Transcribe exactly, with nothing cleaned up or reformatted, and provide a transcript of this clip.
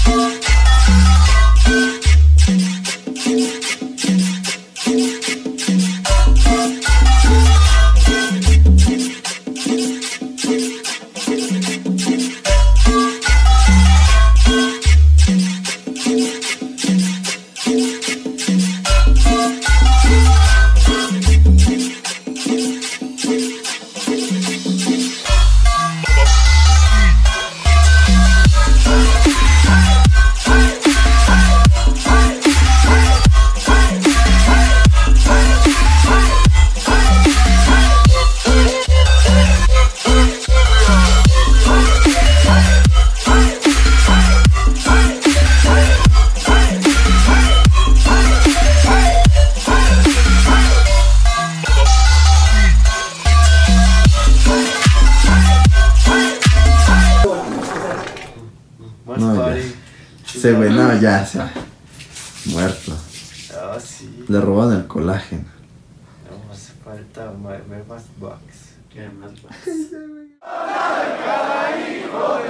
Ese güey, no, ya, se muerto. Ah, sí. Le roban el colágeno. No, hace falta más, más box. ¿Qué más box? Cada hijo